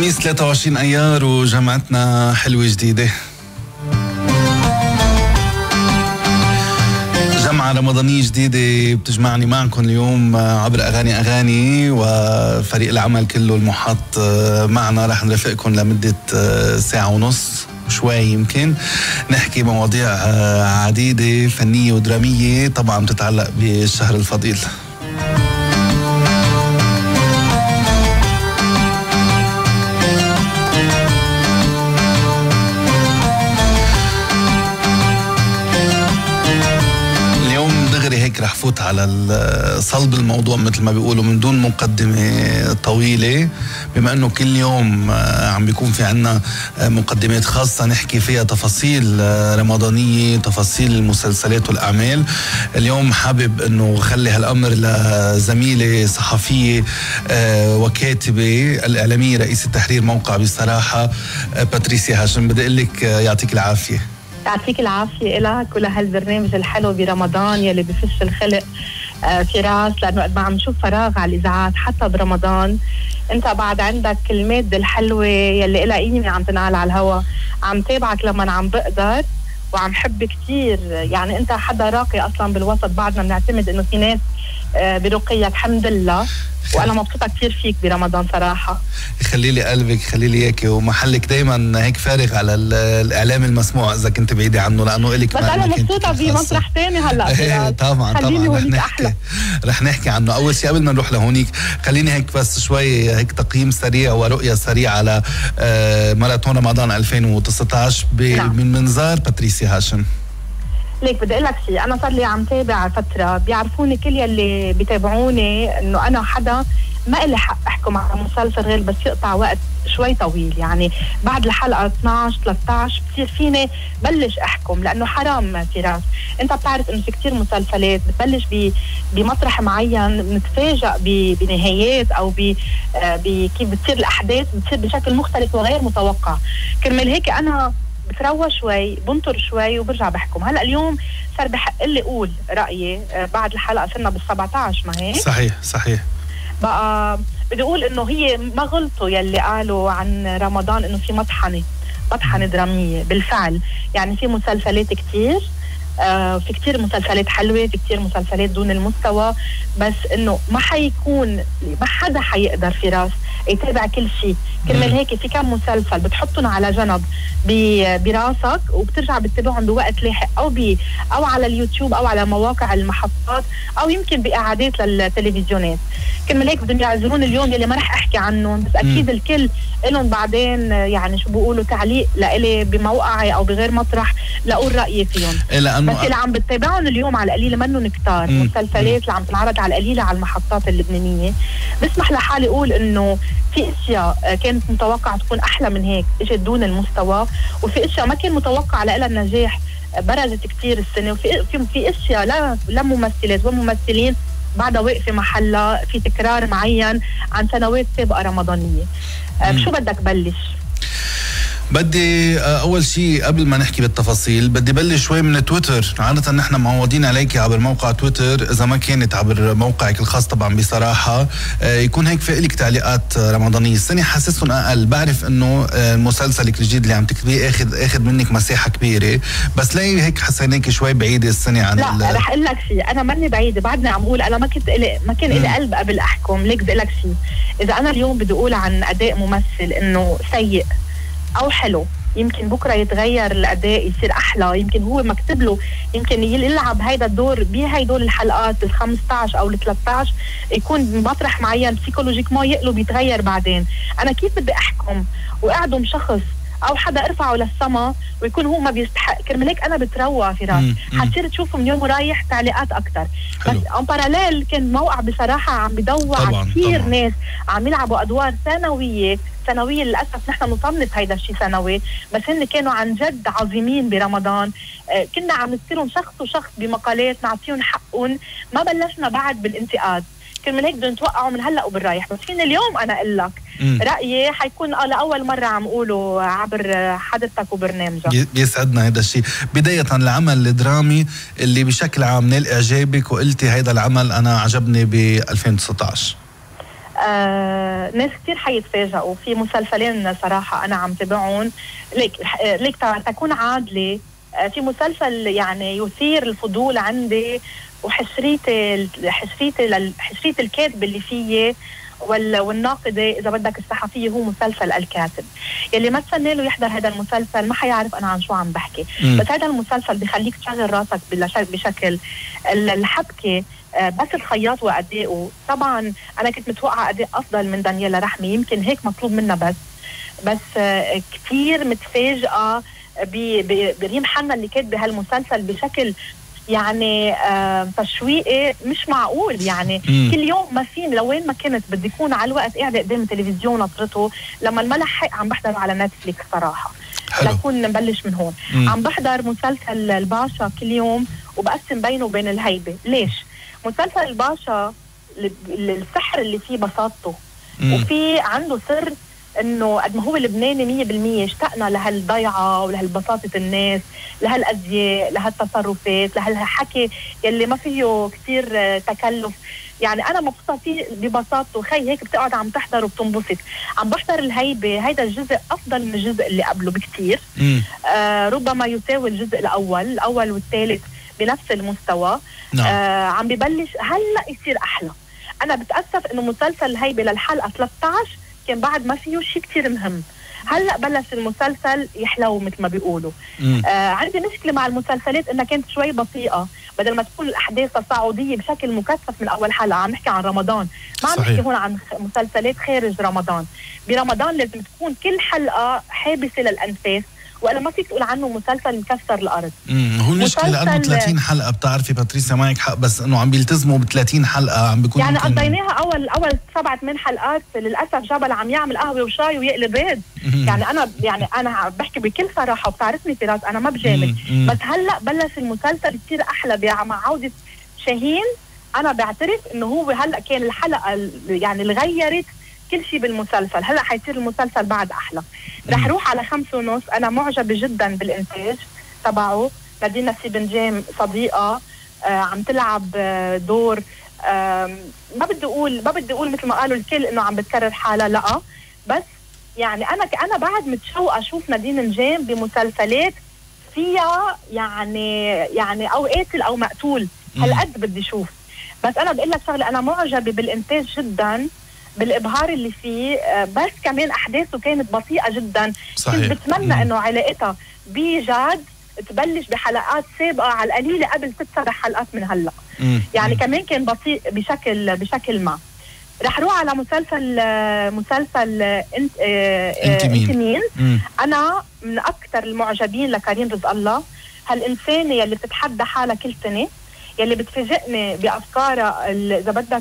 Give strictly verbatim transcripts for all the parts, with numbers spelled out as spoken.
خميس ثلاثة وعشرين ايار وجمعتنا حلوة جديدة، جمعة رمضانية جديدة بتجمعني معكم اليوم عبر أغاني أغاني، وفريق العمل كله المحاط معنا رح نرافقكم لمدة ساعة ونص شوي، يمكن نحكي مواضيع عديدة فنية ودرامية طبعا بتتعلق بالشهر الفضيل. هيك رح فوت على صلب الموضوع مثل ما بيقولوا من دون مقدمة طويلة، بما انه كل يوم عم بيكون في عنا مقدمات خاصة نحكي فيها تفاصيل رمضانية، تفاصيل المسلسلات والأعمال. اليوم حابب انه خلي هالأمر لزميلة صحفية وكاتبة الإعلامية رئيسة تحرير موقع بصراحة باتريسيا هاشم. بدي اقول لك يعطيك العافية. يعطيك العافية لك ولهالبرنامج الحلو برمضان يلي بفش الخلق آه فراس، لأنه قد ما عم نشوف فراغ على الإذاعات حتى برمضان أنت بعد عندك المادة الحلوة يلي إلها قيمة عم تنقال على الهوا. عم تابعك لما عم بقدر وعم حب كتير، يعني أنت حدا راقي أصلا بالوسط، بعدنا بنعتمد إنه في ناس آه برقيك الحمد لله، وانا مبسوطه كثير فيك برمضان صراحه. يخلي لي قلبك، خلي لي اياكي، ومحلك دايما هيك فارغ على الاعلام المسموع اذا كنت بعيده عنه، لانه الك بس انا مبسوطه بمسرح ثاني هلا. طبعا طبعا رح نحكي رح نحكي عنه. اول شيء قبل ما نروح لهونيك خليني هيك بس شوي هيك تقييم سريع ورؤيه سريعه على ماراثون رمضان ألفين وتسعة عشر من منظار باتريسيا هاشم. ليك بدي اقول لك شيء، انا صار لي عم تابع فتره، بيعرفوني كل يلي بيتابعوني انه انا حدا ما إلي حق احكم على مسلسل غير بس يقطع وقت شوي طويل، يعني بعد الحلقه اثنعش ثلاثة عشر بصير فيني بلش احكم، لانه حرام فراس. انت بتعرف انه في كثير مسلسلات بتبلش بمطرح معين بنتفاجئ بنهايات او ب كيف بتصير الاحداث بتصير بشكل مختلف وغير متوقع. كرمال هيك انا بتروى شوي بنطر شوي وبرجع بحكم. هلا اليوم صار بحق لي اقول رايي بعد الحلقه، صرنا بال سبعة عشر ما هيك؟ صحيح صحيح. بقى بدي اقول انه هي ما غلطوا يلي قالوا عن رمضان انه في مطحنه مطحنه دراميه. بالفعل يعني في مسلسلات كتير، آه في كتير مسلسلات حلوه، في كتير مسلسلات دون المستوى، بس انه ما حيكون ما حدا حيقدر فراس يتابع كل شيء. كرمال هيك في كم مسلسل بتحطهم على جنب براسك وبترجع بتتابعهم بوقت لاحق، او ب او على اليوتيوب او على مواقع المحطات او يمكن باعادات للتلفزيونات. كرمال هيك بدهم يعذرون اليوم يلي ما رح احكي عنهم، بس اكيد الكل لهم بعدين يعني شو بيقولوا تعليق لإلي بموقعي او بغير مطرح لاقول رايي فيهم. بس اللي عم بتتابعهم اليوم على القليله منهم كتار مسلسلات اللي عم تنعرض على القليله على المحطات اللبنانيه. بسمح لحالي اقول انه في اشياء كانت متوقعه تكون احلى من هيك اجت دون المستوى، وفي اشياء ما كان متوقع لها النجاح برزت كثير السنه، وفي في, في اشياء لا لا ممثلات وممثلين بعدها واقفه محلها في تكرار معين عن سنوات سابقه رمضانيه. شو بدك بلش؟ بدي اول شيء قبل ما نحكي بالتفاصيل بدي بلش شوي من تويتر. عادة نحن معودين عليك عبر موقع تويتر، اذا ما كانت عبر موقعك الخاص طبعا بصراحة يكون هيك في لك تعليقات رمضانية. السنة حاسسهم اقل، بعرف انه مسلسلك الجديد اللي عم تكتبيه اخذ اخذ منك مساحة كبيرة، بس ليه هيك حسيناك شوي بعيدة السنة عن لا رح اقول لك شيء، انا ماني بعيدة، بعدني عم اقول انا ما كنت إلي ما كان لي قلب قبل احكم. ليك بدي اقول لك شيء، اذا انا اليوم بدي اقول عن اداء ممثل انه سيء او حلو، يمكن بكره يتغير الاداء يصير احلى، يمكن هو مكتب له يمكن يلعب هيدا الدور بهيدول الحلقات ال خمسة عشر او ال ثلاثة عشر يكون بمطرح معين بسيكولوجيك ما يقلب يتغير بعدين. انا كيف بدي احكم واعدم شخص او حدا ارفعه للسما ويكون هو ما بيستحق؟ كرمال هيك انا بتروى فراس، حتصير تشوفوا من يوم رايح تعليقات اكثر. بس ان باراليل كان موقع بصراحه عم بدور على كثير ناس عم يلعبوا ادوار ثانويه ثانويه. للاسف نحن نصنف هيدا الشيء ثانوي، بس هن كانوا عن جد عظيمين برمضان. آه كنا عم نذكرهم شخص وشخص بمقالات نعطيهم حقهم، ما بلشنا بعد بالانتقاد. كرمال هيك بدهم توقعوا من هلا وبالرايح. بس فين اليوم انا اقول لك رايي حيكون اه لاول مره عم اقوله عبر حضرتك وبرنامجك. بيسعدنا هذا الشيء. بدايه العمل الدرامي اللي بشكل عام نال اعجابك وقلتي هيدا العمل انا عجبني ب ألفين وتسعة عشر. آه ناس كتير حيتفاجئوا في مسلسلين صراحة أنا عم تابعهم. ليك ليك تكون عادلة، آه في مسلسل يعني يثير الفضول عندي وحشريتي حشريتي حشريتي الكاتب اللي فيه والناقدة إذا بدك الصحفية هو مسلسل الكاتب. يلي ما تسنى له يحضر هذا المسلسل ما حيعرف أنا عن شو عم بحكي. م. بس هذا المسلسل بخليك تشغل راسك بشكل الحبكة. بس الخياط وأدائه طبعا أنا كنت متوقعة أداء أفضل من دانييلا رحمي، يمكن هيك مطلوب منها، بس بس كتير متفاجئة بريم حنا اللي كاتبة هالمسلسل بشكل يعني آه تشويقي مش معقول. يعني مم. كل يوم ما فين لوين ما كنت بدي يكون على الوقت قاعده قدام التلفزيون نطرته. لما الملح عم بحضره على نتفليكس صراحه لكون نبلش من هون. مم. عم بحضر مسلسل الباشا كل يوم وبقسم بينه وبين الهيبه. ليش؟ مسلسل الباشا السحر اللي فيه بساطته، مم. وفي عنده سر انه قد ما هو لبناني مية بالمية اشتقنا لهالضيعه ولهالبساطه الناس، لهالازياء، لهالتصرفات، لهالحكي يلي ما فيه كثير تكلف. يعني انا مبسوطه فيه ببساطته. خي هيك بتقعد عم تحضر وبتنبسط. عم بحضر الهيبه، هيدا الجزء افضل من الجزء اللي قبله بكثير. آه ربما يساوي الجزء الاول الاول والثالث بنفس المستوى. نعم. آه عم ببلش هلا يصير احلى. انا بتاسف انه مسلسل الهيبه للحلقه ثلاثة عشر كان بعد ما فيه شيء كتير مهم. هلأ بلش المسلسل يحلو مثل ما بيقولوا. آه عندي مشكلة مع المسلسلات انها كانت شوي بطيئة، بدل ما تكون الاحداث الصعودية بشكل مكثف من اول حلقة. عم نحكي عن رمضان، ما عم نحكي هون عن مسلسلات خارج رمضان. برمضان لازم تكون كل حلقة حابسة للأنفاس، وأنا ما فيك تقول عنه مسلسل مكسر الأرض. امم هو المشكلة لأنه ثلاثين حلقة. بتعرفي باتريسيا معك حق، بس إنه عم بيلتزموا ب ثلاثين حلقة عم بيكون يعني قضيناها أول أول سبعة ثمان حلقات. للأسف جبل عم يعمل قهوة وشاي ويقلب بيض. يعني أنا يعني أنا بحكي بكل صراحة وبتعرفني فراس أنا ما بجامل، بس هلأ بلش المسلسل كثير أحلى مع عودة شاهين. أنا بعترف إنه هو هلأ كان الحلقة يعني اللي غيرت كل شيء بالمسلسل. هلا حيصير المسلسل بعد احلى. رح روح على خمسة ونص. انا معجبه جدا بالانتاج تبعه. نادين نسيبنجام صديقه آه عم تلعب آه دور آه ما بدي اقول ما بدي اقول مثل ما قالوا الكل انه عم بتكرر حالها، لا، بس يعني انا انا بعد متشوقه اشوف نادين نجام بمسلسلات فيها يعني يعني او قاتل او مقتول. هالقد بدي اشوف. بس انا بقول لك شغله، انا معجبه بالانتاج جدا، بالابهار اللي فيه، بس كمان احداثه كانت بطيئه جدا. صحيح. كنت بتمنى انه علاقتها بجاد تبلش بحلقات سابقه على القليله قبل ست سبع حلقات من هلا. مم. يعني مم. كمان كان بطيء بشكل بشكل ما. رح روح على مسلسل مسلسل انت انت مين. انا من اكثر المعجبين لكريم رزق الله. هالانسانه يلي بتتحدى حالها كل سنه، يلي بتفاجئني بافكارها اذا بدك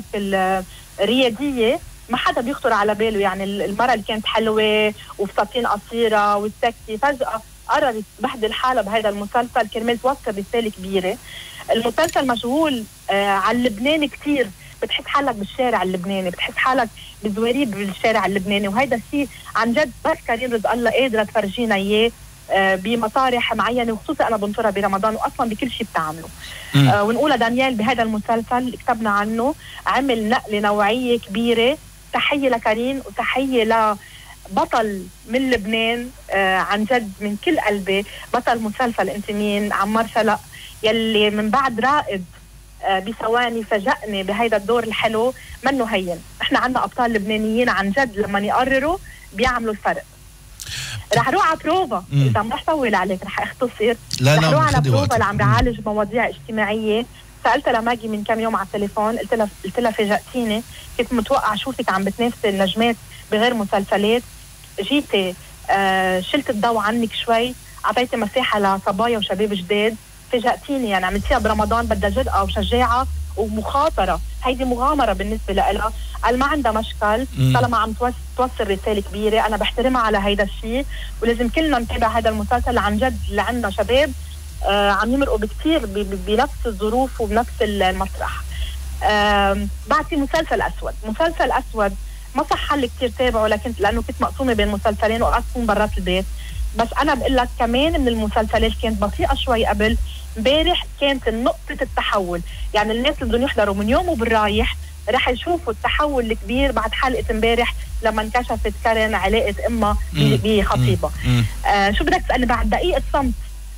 الرياديه ما حدا بيخطر على باله. يعني المرأة اللي كانت حلوة وفساتين قصيرة والسكسي فجأة قررت تبهدل حالها بهذا المسلسل كرمال توصل رسالة كبيرة. المسلسل مشغول آه على اللبناني كتير. بتحس حالك بالشارع اللبناني، بتحس حالك بزواريب بالشارع اللبناني، وهيدا الشيء عن جد بس كريم رزق الله قادرة تفرجينا اياه آه بمطارح معينة، وخصوصا أنا بنطرها برمضان وأصلا بكل شيء بتعمله. آه ونقول دانيال بهذا المسلسل كتبنا عنه عمل نقلة نوعية كبيرة. تحية لكريم وتحية لبطل من لبنان آه عن جد من كل قلبي. بطل مسلسل انت مين عمار شلق يلي من بعد رائد آه بثواني فاجأني بهيدا الدور الحلو. منه هين. احنا عندنا ابطال لبنانيين عن جد لما يقرروا بيعملوا الفرق. رح روح على بروفا. اذا ما رح طول عليك رح اختصر. لا رح لا روح على بروفا اللي عم بيعالج مواضيع اجتماعيه. سألتها لماجي من كم يوم على التليفون، قلت لها قلت لها فاجأتيني، كنت متوقعه اشوفك عم بتنافسي النجمات بغير مسلسلات، جيتي آه شلت الضوء عنك شوي، اعطيتي مساحه لصبايا وشباب جداد، فاجأتيني. يعني عملتيها برمضان بدها جرأة وشجاعه ومخاطره، هيدي مغامره بالنسبه لها. قال ما عندها مشكل طالما عم توصل رساله كبيره، انا بحترمها على هيدا الشيء، ولازم كلنا نتابع هذا المسلسل عن جد. اللي عندنا شباب آه عم يمرقوا بكثير بنفس الظروف وبنفس المسرح. آه بعد في مسلسل اسود. مسلسل اسود ما صح لي كثير تابعه، لكن لانه كنت مقسومه بين مسلسلين وقعدت اكون برات البيت. بس انا بقول لك كمان من المسلسلات كانت بطيئه شوي قبل. امبارح كانت نقطه التحول. يعني الناس اللي بدهم يحضروا من يوم وبالرايح رح يشوفوا التحول الكبير بعد حلقة امبارح لما انكشفت كارين علاقة امها بخطيبها. آه شو بدك تسألني بعد دقيقة صمت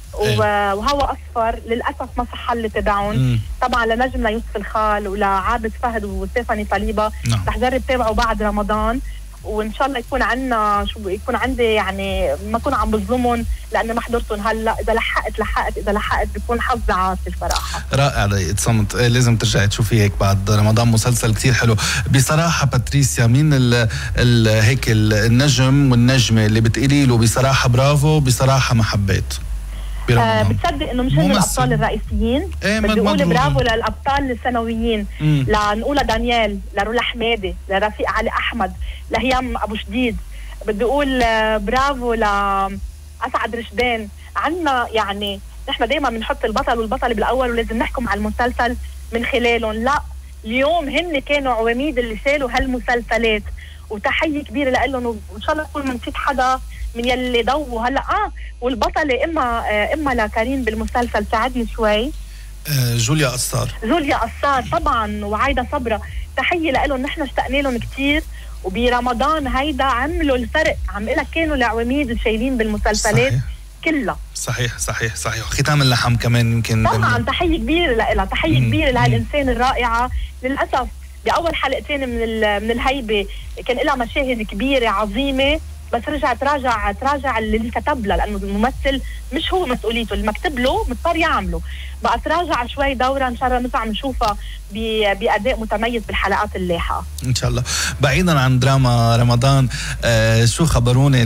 وهوا اصفر للاسف ما صح حل تبعهم. طبعا لنجم ليوسف الخال ولعابد فهد وستيفاني طليبه رح جرب تابعه بعد رمضان، وان شاء الله يكون عندنا شو يكون عندي يعني ما اكون عم بظلمهم لانه ما حضرتهم هلا. اذا لحقت لحقت اذا لحقت بيكون حظي عاصي صراحه. رائع دقيقة صمت، لازم ترجعي تشوفي هيك بعد رمضان، مسلسل كتير حلو بصراحه. باتريسيا مين ال ال هيك النجم والنجمه اللي بتقولي له بصراحه برافو بصراحه ما حبيت؟ آه بتصدق انه مش هن الابطال الرئيسيين. ايه بدي اقول برافو للابطال الثانويين، لنقول دانيال، لرولا حمادي، لرفيق علي احمد، لهيام ابو شديد. بدي اقول برافو لاسعد رشدان. عنا يعني نحن دائما بنحط البطل والبطل بالاول ولازم نحكم على المسلسل من خلالهم، لا اليوم هن كانوا عواميد اللي شالوا هالمسلسلات، وتحيه كبيره لهم، وان شاء الله نكون ما نسيت حدا من يلي ضووا هلا. اه والبطله اما آه اما لكريم بالمسلسل ساعدني شوي، آه جوليا قصار. جوليا قصار طبعا وعايده صبرا، تحيه لهم، نحن اشتقنا لهم كثير، وبرمضان هيدا عملوا الفرق. عم لك كانوا العواميد الشايلين بالمسلسلات صحيح. كلها صحيح صحيح صحيح. ختام اللحم كمان يمكن طبعا تحيه كبيره لها، تحيه كبيره لهالانسان الرائعه. للاسف باول حلقتين من من الهيبه كان لها مشاهد كبيره عظيمه، بس رجع تراجع تراجع اللي كتب لها، لانه الممثل مش هو مسؤوليته، اللي مكتب له مضطر يعمله. بقى تراجع شوي دوره، ان شاء الله نرجع نشوفها باداء متميز بالحلقات اللاحقه ان شاء الله. بعيدا عن دراما رمضان، آه شو خبروني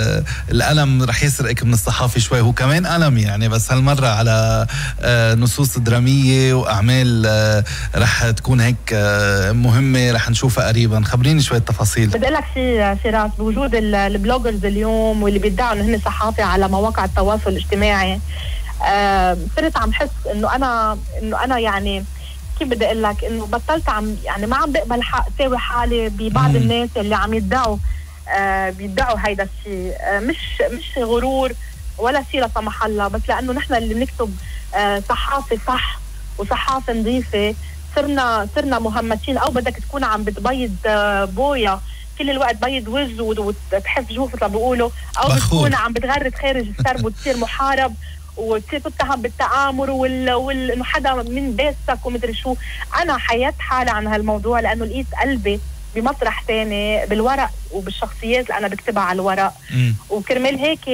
الالم رح يسرقك من الصحافي شوي، هو كمان الم يعني، بس هالمره على آه نصوص دراميه واعمال آه رح تكون هيك آه مهمه، رح نشوفها قريبا. خبريني شويه تفاصيل. بدي اقول لك شيء فراس، بوجود البلوجرز اليوم واللي بيدعوا انه هن صحافه على مواقع التواصل الاجتماعي، آه صرت عم حس انه انا انه انا يعني كيف بدي اقول لك، انه بطلت عم يعني ما عم بقبل حق ساوي حالي ببعض مم. الناس اللي عم يدعوا آه بيدعوا هيدا الشيء. آه مش مش غرور ولا شيء لا سمح الله، بس لانه نحن اللي بنكتب آه صحافه صح وصحافه نظيفه صرنا صرنا مهمشين، او بدك تكون عم بتبيض آه بويا كل الوقت بيض وجه وتحس جوف مثل ما بيقولوا، او بخور. بتكون عم بتغرد خارج السرب وتصير محارب وتصير تتهم بالتآمر وال وال انه حدا من باسك ومدري شو. انا حيات حالي عن هالموضوع لانه لقيت قلبي بمطرح ثاني بالورق وبالشخصيات اللي انا بكتبها على الورق، وكرمال هيك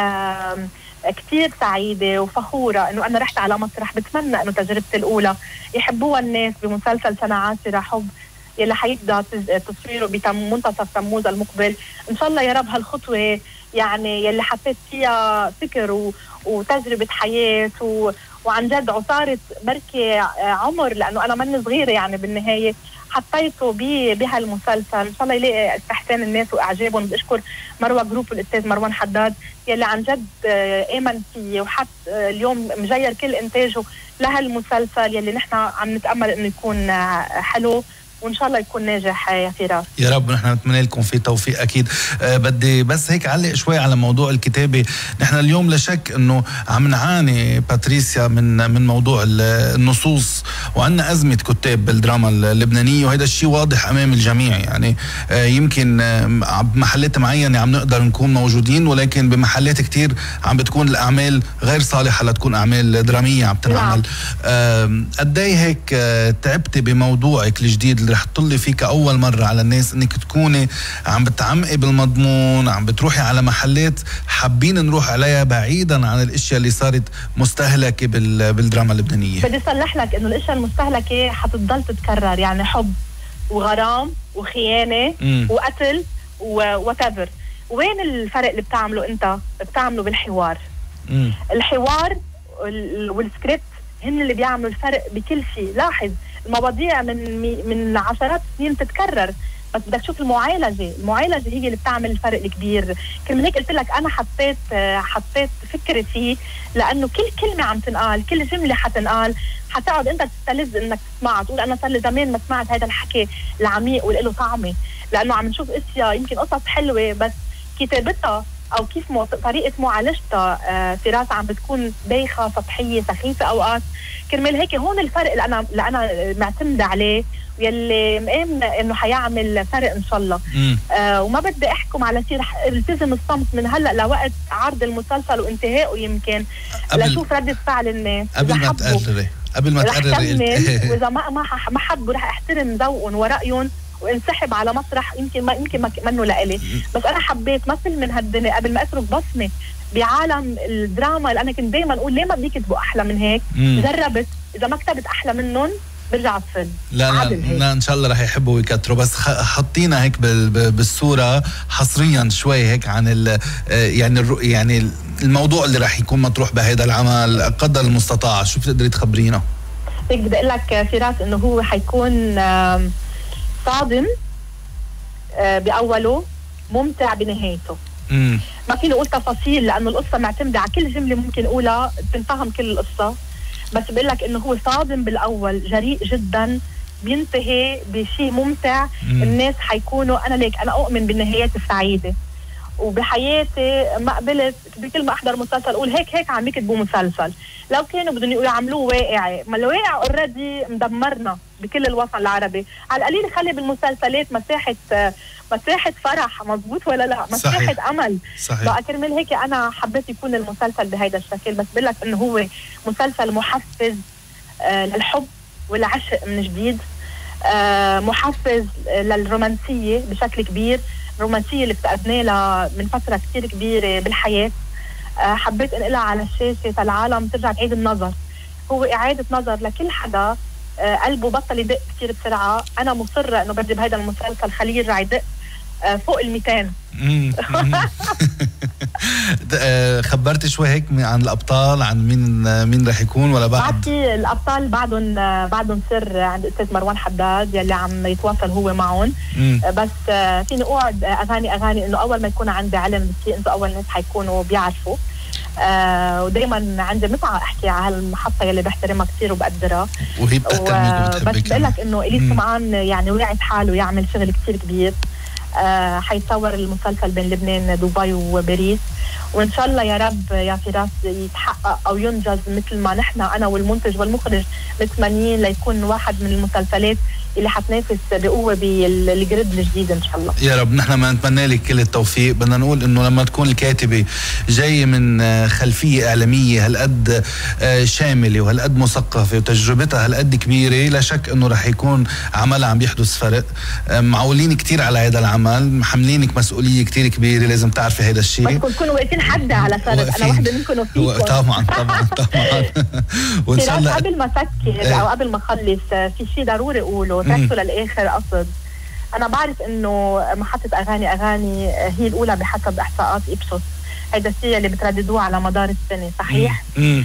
كثير سعيده وفخوره انه انا رحت على مسرح. بتمنى انه تجربتي الاولى يحبوها الناس بمسلسل سنة عاشرة حب يلي حيبدا تصويره بمنتصف تموز المقبل. ان شاء الله يا رب هالخطوه يعني يلي حطيت فيها فكر و... وتجربه حياه و... وعن جد عصاره بركي عمر، لانه انا مني صغيره يعني بالنهايه حطيته بهالمسلسل. ان شاء الله يلاقي استحسان الناس واعجابهم. بدي اشكر مروه جروب والاستاذ مروان حداد يلي عن جد امن فيه وحط اليوم مجير كل انتاجه لهالمسلسل يلي نحن عم نتامل انه يكون حلو وان شاء الله يكون ناجح يا فراس. يا رب، نحن نتمنى لكم فيه توفيق اكيد. أه بدي بس هيك علق شوي على موضوع الكتابه. نحن اليوم لا شك انه عم نعاني باتريسيا من من موضوع النصوص، وعندنا ازمه كتاب بالدراما اللبنانيه، وهذا الشيء واضح امام الجميع. يعني أه يمكن أه بمحلات معينه عم نقدر نكون موجودين، ولكن بمحلات كتير عم بتكون الاعمال غير صالحه لتكون اعمال دراميه عم تنعمل. أه قد ايه هيك أه تعبتي بموضوعك الجديد رح تطلي فيك أول مرة على الناس إنك تكوني عم بتعمقي بالمضمون، عم بتروحي على محلات حابين نروح عليها بعيدا عن الاشياء اللي صارت مستهلكة بالدراما اللبنانية. بدي أصلح لك إنه الاشياء المستهلكة حتضل تتكرر، يعني حب وغرام وخيانة م. وقتل وواتيفر. وين الفرق اللي بتعمله أنت؟ بتعمله بالحوار. م. الحوار والسكريبت هن اللي بيعملوا الفرق بكل شيء. لاحظ المواضيع من من عشرات السنين تتكرر، بس بدك تشوف المعالجه، المعالجه هي اللي بتعمل الفرق الكبير. كرمال هيك قلت لك انا حطيت حطيت فكري فيه، لانه كل كلمه عم تنقال، كل جمله حتنقال حتقعد انت تستلذ انك تسمعها، تقول انا صار لي زمان ما سمعت هذا الحكي العميق واللي له طعمه، لانه عم نشوف اشياء يمكن قصص حلوه بس كتابتها او كيف مو... طريقه معالجتها آه فراس عم بتكون بايخه سطحيه سخيفه اوقات. كرمال هيك هون الفرق اللي انا اللي انا معتمده عليه يلي مآمنه انه حيعمل فرق ان شاء الله. آه وما بدي احكم على شيء، رح التزم الصمت من هلا لوقت عرض المسلسل وانتهائه يمكن لشوف ردة فعل الناس. قبل ما تقرري قبل ما تقرري واذا ما ما حبوا رح احترم ذوقهم ورايهم وانسحب على مسرح يمكن ما يمكن ما منه لإلي. بس انا حبيت مثل من هالدنيا قبل ما اترك بصمه بعالم الدراما اللي انا كنت دائما اقول ليه ما بدي يكتبوا احلى من هيك. مم. جربت اذا ما كتبت احلى منهم برجع الفيلم. لا لا, لا ان شاء الله رح يحبوا ويكتروا. بس حطينا هيك بالصوره حصريا شوي هيك عن ال يعني يعني الموضوع اللي رح يكون مطروح بهذا العمل قدر المستطاع. شو بتقدري تخبرينا؟ هيك بدي اقول لك فراس انه هو حيكون صادم باوله ممتع بنهايته. مم. ما فيني اقول تفاصيل لانه القصه معتمده على كل جمله ممكن اقولها تنفهم كل القصه، بس بقول لك انه هو صادم بالاول جريء جدا بينتهي بشيء ممتع. مم. الناس حيكونوا انا ليك انا اؤمن بالنهايات السعيده، وبحياتي ما قبلت بكل ما احضر مسلسل اقول هيك هيك عم يكتبوا مسلسل. لو كانوا بدهم يعملوه واقعي، ما الواقع اوريدي مدمرنا بكل الوطن العربي. على القليل خلي بالمسلسلات مساحه مساحه فرح، مزبوط ولا لا؟ مساحه صحيح. امل. صحيح. بقى كرمال هيك انا حبيت يكون المسلسل بهذا الشكل. بس بقول لك انه هو مسلسل محفز آه للحب والعشق من جديد، آه محفز للرومانسيه بشكل كبير، الرومانسيه اللي افتقدنا لها من فتره كثير كبيره بالحياه. أه حبيت انقلها على الشاشه العالم ترجع تعيد النظر. هو اعاده نظر لكل حدا أه قلبه بطل يدق كثير بسرعه. انا مصره انه بدي بهذا المسلسل خليه يرجع يدق أه فوق ال مئتين. خبرتي شوي هيك عن الابطال، عن مين مين رح يكون ولا بعد؟ بعدي الابطال بعدهم بعدهم سر عند الاستاذ مروان حداد يلي عم يتواصل هو معهم. بس فيني اقعد اغاني اغاني انه اول ما يكون عندي علم بصير انتم اول ناس حيكونوا بيعرفوا. آه ودائما عندي متعه احكي على هالمحطه يلي بحترمها كثير وبقدرها، وهي بتهتمك وبتحبك. بس بقول لك انه اليس سمعان يعني وعد حاله يعمل شغل كثير كبير. آه حيتصور المسلسل بين لبنان دبي وباريس، وان شاء الله يا رب يا فراس يتحقق او ينجز مثل ما نحن انا والمنتج والمخرج متمنيين ليكون واحد من المسلسلات اللي حتنافس بقوه بالجريد الجديد ان شاء الله. يا رب نحن ما نتمنى لك كل التوفيق. بدنا نقول انه لما تكون الكاتبه جايه من خلفيه اعلاميه هالقد شامله وهالقد مثقفه وتجربتها هالقد كبيره، لا شك انه رح يكون عملها عم بيحدث فرق. معولين كثير على هذا العمل، محملينك مسؤوليه كثير كبيره، لازم تعرفي هذا الشيء. بس تكونوا واقفين حدا على فرق. انا وحده منكم وفيكم. طبعا طبعا طبعا. وان شاء الله قبل ما اسكر او قبل ما اخلص في شيء ضروري اقوله تركته للاخر قصد. انا بعرف انه محطه اغاني اغاني هي الاولى بحسب احصاءات إبسوس، هيدا الشيء اللي بترددوه على مدار السنه صحيح؟ مم.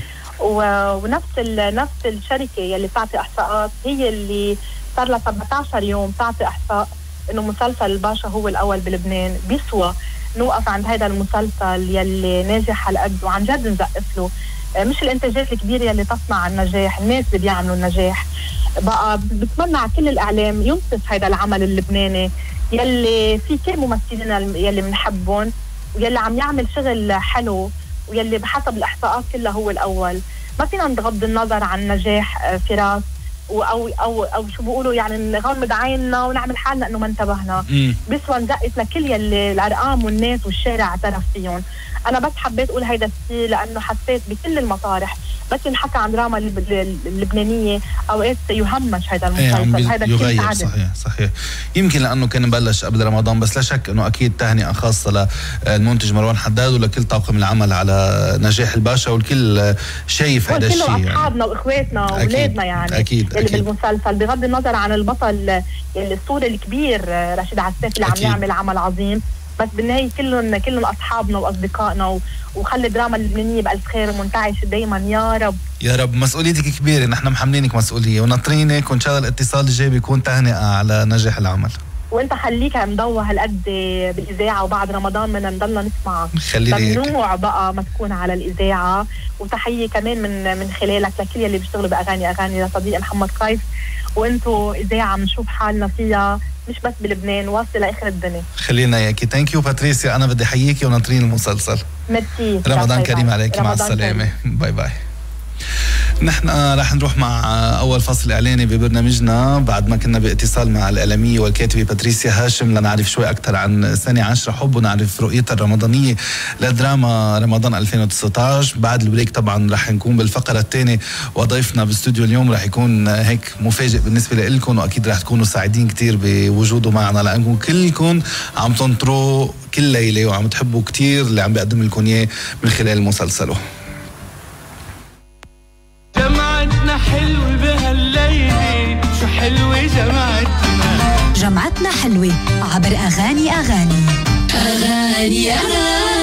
ونفس نفس الشركه يلي بتعطي احصاءات هي اللي صار لها سبعة عشر يوم تعطي احصاء انه مسلسل الباشا هو الاول بلبنان. بيسوى نوقف عند هذا المسلسل يلي ناجح هالقد وعن جد نزقف له، مش الانتاجات الكبيره يلي تصنع النجاح، الناس اللي بيعملوا النجاح. بقى بتمنى على كل الاعلام ينصف هذا العمل اللبناني يلي في كل ممثلين يلي بنحبهم ويلي عم يعمل شغل حلو ويلي بحسب الاحصاءات كلها هو الاول. ما فينا نغض النظر عن نجاح فراس او او او شو بيقولوا يعني نغمض عيننا ونعمل حالنا انه ما انتبهنا. بيسوى نزقف لكل يلي الارقام والناس والشارع اعترف فيهم. انا بس حبيت اقول هيدا الشيء لانه حسيت بكل المطارح بس ينحكى عن دراما اللبنانيه اوقات يهمش هذا المسلسل. هذا الشيء صحيح صحيح. يمكن لانه كان مبلش قبل رمضان، بس لا شك انه اكيد تهنئه خاصه للمنتج مروان حداد ولكل طاقم العمل على نجاح الباشا، والكل شايف هذا الشيء. كل اصحابنا يعني. واخواتنا واولادنا يعني أكيد اللي أكيد. بالمسلسل بغض النظر عن البطل الاسطوري الكبير رشيد عساف اللي عم يعمل عمل عظيم، بس بالنهايه كلهم كلهم اصحابنا واصدقائنا و... وخلي الدراما اللبنانيه بالف خير ومنتعشه دائما يا رب. يا رب. مسؤوليتك كبيره، نحن محملينك مسؤوليه وناطرينك، وان شاء الله الاتصال الجاي بيكون تهنئه على نجاح العمل. وانت خليك مضوى هالقد بالاذاعه وبعد رمضان بدنا نضلنا نسمعك. ممنوع بقى ما تكون على الاذاعه. وتحيه كمان من من خلالك لكل اللي بيشتغلوا باغاني اغاني لصديقي محمد قيس، وانتم اذاعه بنشوف حالنا فيها مش بس بلبنان، واصله لاخر الدنيا. خلينا اياكي. ثانك يو باتريسيا، انا بدي احييكي وناطرين المسلسل. ميرسي. رمضان كريم عليك، مع السلامه. باي باي. نحن رح نروح مع أول فصل إعلاني ببرنامجنا بعد ما كنا باتصال مع الإعلامية والكاتبة باتريسيا هاشم لنعرف شوي أكثر عن سنة عشرة حب ونعرف رؤيتها الرمضانية لدراما رمضان ألفين وتسعطعش. بعد البريك طبعا رح نكون بالفقرة الثانية وضيفنا باستوديو اليوم رح يكون هيك مفاجئ بالنسبة لكم، وأكيد رح تكونوا سعيدين كتير بوجوده معنا لأنكم كلكم عم تنطروا كل ليلة وعم تحبوا كتير اللي عم بيقدم لكم إياه من خلال مسلسله. جمعتنا حلوة بهالليلة، شو حلوة جمعتنا. جمعتنا حلوة عبر أغاني أغاني أغاني أغاني